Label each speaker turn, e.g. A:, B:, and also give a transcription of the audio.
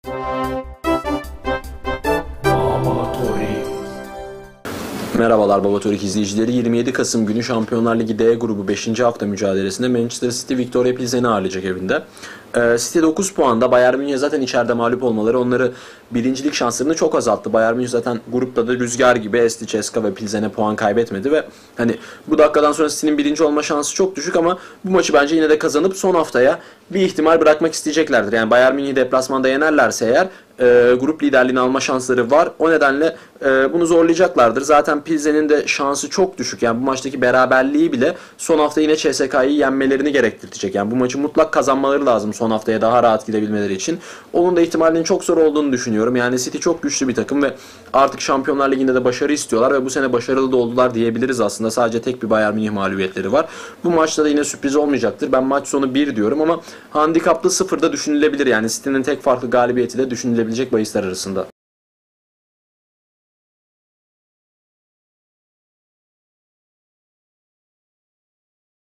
A: Merhabalar Babatorik izleyicileri. 27 Kasım günü Şampiyonlar Ligi D grubu 5. hafta mücadelesinde Manchester City Victoria Pilsen'i ağırlayacak evinde. City 9 puanda. Bayern Münih'e zaten içeride mağlup olmaları onları birincilik şanslarını çok azalttı. Bayern Münih zaten grupta da rüzgar gibi esti. CSKA ve Pilsen'e puan kaybetmedi ve hani bu dakikadan sonra City'nin birinci olma şansı çok düşük ama bu maçı bence yine de kazanıp son haftaya bir ihtimal bırakmak isteyeceklerdir. Yani Bayern Münih'i deplasmanda yenerlerse eğer grup liderliğini alma şansları var. O nedenle bunu zorlayacaklardır. Zaten Pilsen'in de şansı çok düşük. Yani bu maçtaki beraberliği bile son hafta yine CSKA'yı yenmelerini gerektirecek. Yani bu maçı mutlak kazanmaları lazım son haftaya daha rahat gidebilmeleri için. Onun da ihtimalinin çok zor olduğunu düşünüyorum. Yani City çok güçlü bir takım ve artık Şampiyonlar Ligi'nde de başarı istiyorlar ve bu sene başarılı da oldular diyebiliriz aslında. Sadece tek bir Bayern Münih mağlubiyetleri var. Bu maçta da yine sürpriz olmayacaktır. Ben maç sonu 1 diyorum ama handikaplı 0'da düşünülebilir. Yani City'nin tek farklı galibiyeti de düşünülebilecek bahisler arasında.